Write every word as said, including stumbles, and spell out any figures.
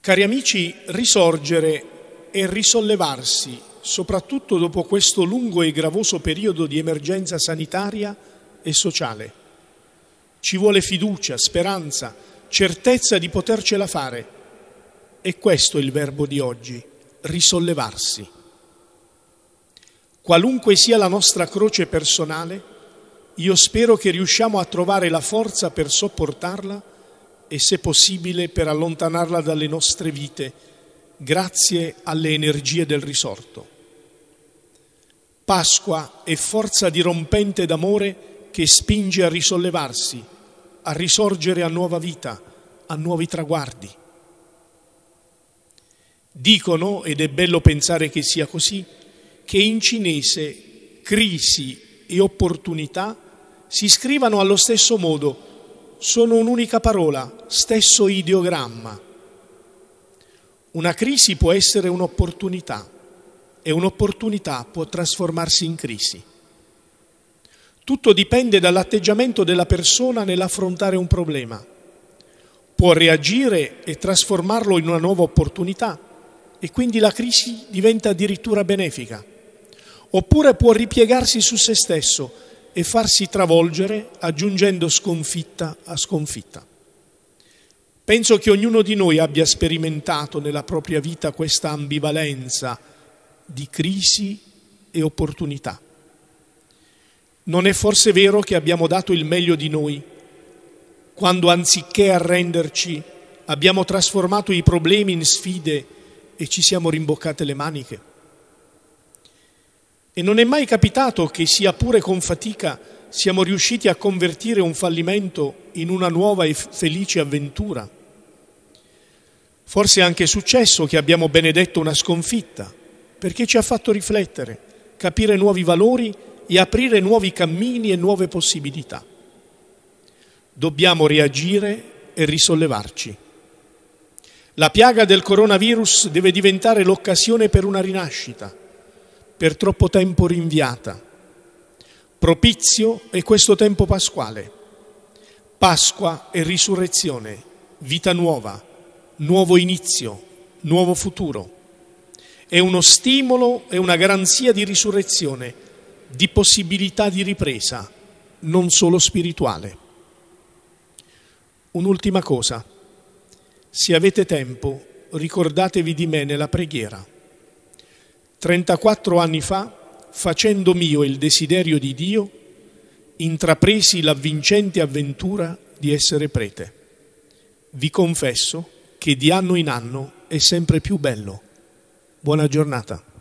Cari amici, risorgere e risollevarsi, soprattutto dopo questo lungo e gravoso periodo di emergenza sanitaria e sociale. Ci vuole fiducia, speranza, certezza di potercela fare. E questo è il verbo di oggi, risollevarsi. Qualunque sia la nostra croce personale, io spero che riusciamo a trovare la forza per sopportarla e, se possibile, per allontanarla dalle nostre vite, grazie alle energie del risorto. Pasqua è forza dirompente d'amore che spinge a risollevarsi, a risorgere a nuova vita, a nuovi traguardi. Dicono, ed è bello pensare che sia così, che in cinese crisi e opportunità si scrivano allo stesso modo, sono un'unica parola, stesso ideogramma. Una crisi può essere un'opportunità e un'opportunità può trasformarsi in crisi. Tutto dipende dall'atteggiamento della persona nell'affrontare un problema. Può reagire e trasformarlo in una nuova opportunità e quindi la crisi diventa addirittura benefica. Oppure può ripiegarsi su se stesso e farsi travolgere aggiungendo sconfitta a sconfitta. Penso che ognuno di noi abbia sperimentato nella propria vita questa ambivalenza di crisi e opportunità. Non è forse vero che abbiamo dato il meglio di noi quando, anziché arrenderci, abbiamo trasformato i problemi in sfide e ci siamo rimboccate le maniche? E non è mai capitato che, sia pure con fatica, siamo riusciti a convertire un fallimento in una nuova e felice avventura? Forse è anche successo che abbiamo benedetto una sconfitta, perché ci ha fatto riflettere, capire nuovi valori e aprire nuovi cammini e nuove possibilità. Dobbiamo reagire e risollevarci. La piaga del coronavirus deve diventare l'occasione per una rinascita, per troppo tempo rinviata. Propizio è questo tempo pasquale. Pasqua e risurrezione, vita nuova, nuovo inizio, nuovo futuro. È uno stimolo e una garanzia di risurrezione, di possibilità di ripresa, non solo spirituale. Un'ultima cosa. Se avete tempo, ricordatevi di me nella preghiera. trentaquattro anni fa, facendo mio il desiderio di Dio, intrapresi l'avvincente avventura di essere prete. Vi confesso che di anno in anno è sempre più bello. Buona giornata.